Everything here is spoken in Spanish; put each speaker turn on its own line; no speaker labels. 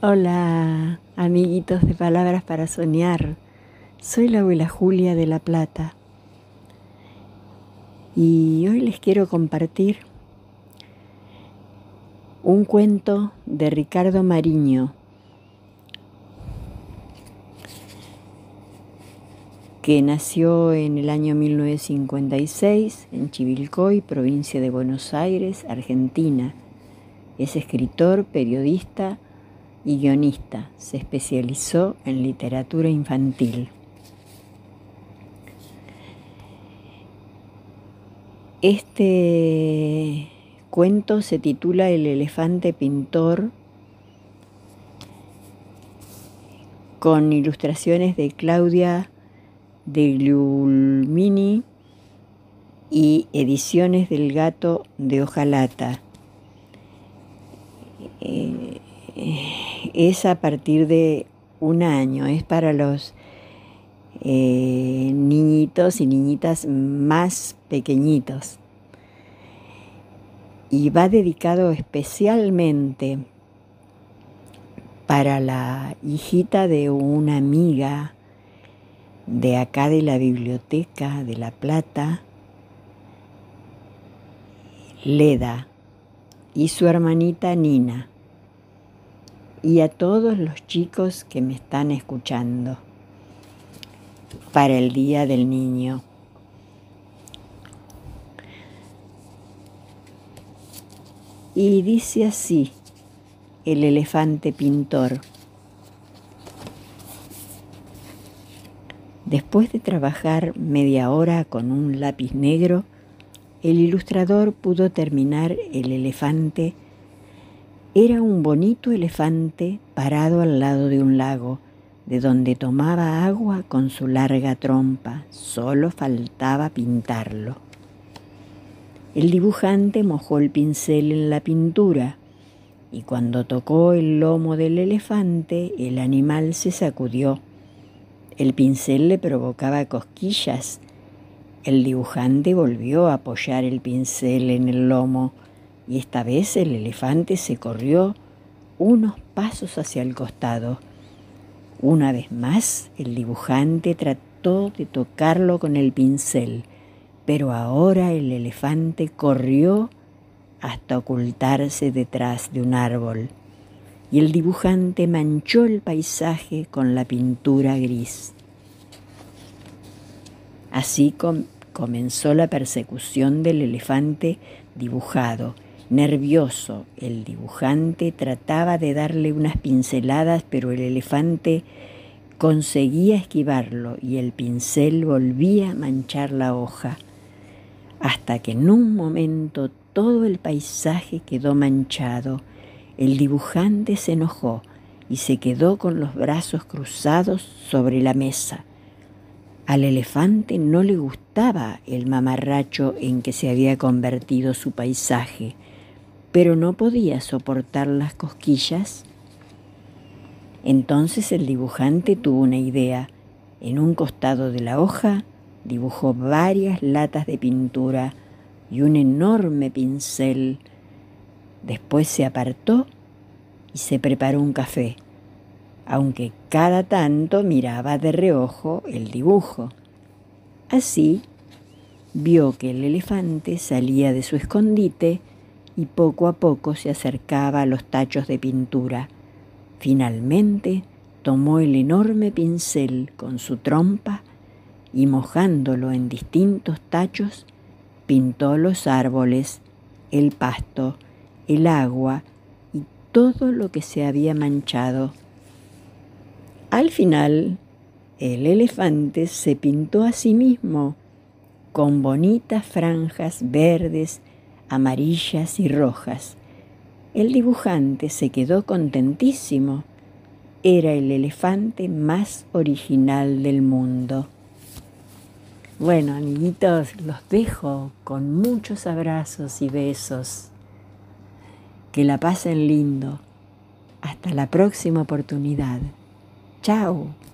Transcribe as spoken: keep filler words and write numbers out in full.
Hola, amiguitos de Palabras para Soñar. Soy la abuela Julia de La Plata y hoy les quiero compartir un cuento de Ricardo Mariño que nació en el año mil novecientos cincuenta y seis en Chivilcoy, provincia de Buenos Aires, Argentina. Es escritor, periodista y guionista. Se especializó en literatura infantil. Este cuento se titula El elefante pintor, con ilustraciones de Claudia de Giulmini y ediciones del Gato de Hojalata. Eh, es a partir de un año, es para los eh, niñitos y niñitas más pequeñitos. Y va dedicado especialmente para la hijita de una amiga de acá de la biblioteca de La Plata, Leda, y su hermanita Nina, y a todos los chicos que me están escuchando para el Día del Niño. Y dice así el elefante pintor. Después de trabajar media hora con un lápiz negro, el ilustrador pudo terminar el elefante. Era un bonito elefante parado al lado de un lago, de donde tomaba agua con su larga trompa. Solo faltaba pintarlo. El dibujante mojó el pincel en la pintura y cuando tocó el lomo del elefante, el animal se sacudió. El pincel le provocaba cosquillas. El dibujante volvió a apoyar el pincel en el lomo y esta vez el elefante se corrió unos pasos hacia el costado. Una vez más, el dibujante trató de tocarlo con el pincel, pero ahora el elefante corrió hasta ocultarse detrás de un árbol y el dibujante manchó el paisaje con la pintura gris. Así com- comenzó la persecución del elefante dibujado. Nervioso, el dibujante trataba de darle unas pinceladas, pero el elefante conseguía esquivarlo y el pincel volvía a manchar la hoja, hasta que en un momento todo el paisaje quedó manchado. El dibujante se enojó y se quedó con los brazos cruzados sobre la mesa. Al elefante no le gustaba el mamarracho en que se había convertido su paisaje, pero no podía soportar las cosquillas. Entonces el dibujante tuvo una idea. En un costado de la hoja dibujó varias latas de pintura y un enorme pincel. Después se apartó y se preparó un café, aunque cada tanto miraba de reojo el dibujo. Así vio que el elefante salía de su escondite y poco a poco se acercaba a los tachos de pintura. Finalmente tomó el enorme pincel con su trompa y mojándolo en distintos tachos, pintó los árboles, el pasto, el agua y todo lo que se había manchado. Al final, el elefante se pintó a sí mismo con bonitas franjas verdes, amarillas y rojas. El dibujante se quedó contentísimo. Era el elefante más original del mundo. Bueno, amiguitos, los dejo con muchos abrazos y besos. Que la pasen lindo. Hasta la próxima oportunidad. Chao.